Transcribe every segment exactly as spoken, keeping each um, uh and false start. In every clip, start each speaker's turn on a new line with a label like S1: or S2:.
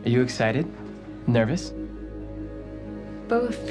S1: Are you excited? Nervous?
S2: Both.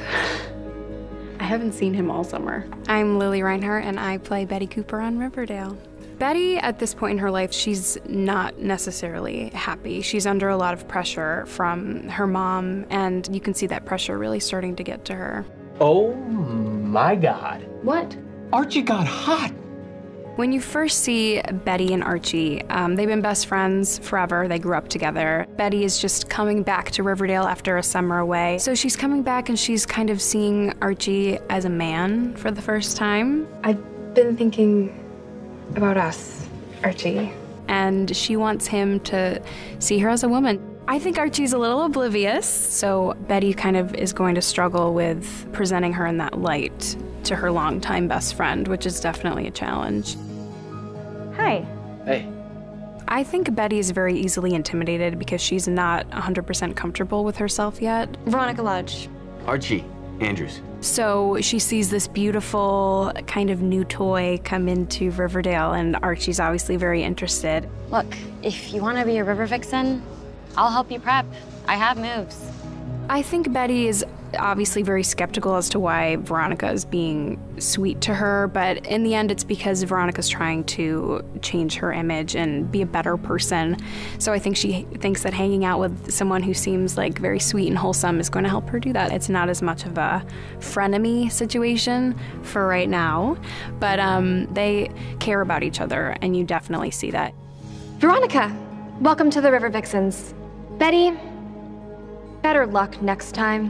S2: I haven't seen him all summer. I'm Lily Reinhart, and I play Betty Cooper on Riverdale. Betty, at this point in her life, she's not necessarily happy. She's under a lot of pressure from her mom, and you can see that pressure really starting to get to her.
S1: Oh my God.
S2: What?
S1: Archie got hot.
S2: When you first see Betty and Archie, um, they've been best friends forever. They grew up together. Betty is just coming back to Riverdale after a summer away. So she's coming back and she's kind of seeing Archie as a man for the first time. I've been thinking about us, Archie. And she wants him to see her as a woman. I think Archie's a little oblivious, so Betty kind of is going to struggle with presenting her in that light to her longtime best friend, which is definitely a challenge. Hi.
S1: Hey.
S2: I think Betty is very easily intimidated because she's not one hundred percent comfortable with herself yet.
S3: Veronica Lodge.
S4: Archie Andrews.
S2: So she sees this beautiful kind of new toy come into Riverdale, and Archie's obviously very interested.
S3: Look, if you want to be a river vixen, I'll help you prep. I have moves.
S2: I think Betty is obviously very skeptical as to why Veronica is being sweet to her, but in the end it's because Veronica's trying to change her image and be a better person. So I think she thinks that hanging out with someone who seems like very sweet and wholesome is going to help her do that. It's not as much of a frenemy situation for right now, but um, they care about each other, and you definitely see that.
S5: Veronica, welcome to the River Vixens. Betty, better luck next time.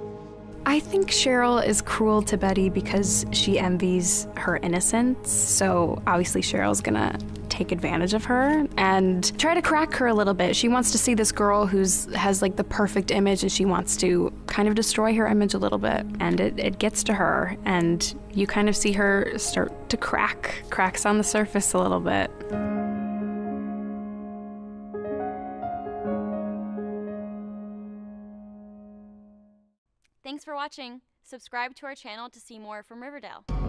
S2: I think Cheryl is cruel to Betty because she envies her innocence, so obviously Cheryl's gonna take advantage of her and try to crack her a little bit. She wants to see this girl who's has like the perfect image, and she wants to kind of destroy her image a little bit, and it, it gets to her, and you kind of see her start to crack, cracks on the surface a little bit.
S6: Thanks for watching. Subscribe to our channel to see more from Riverdale.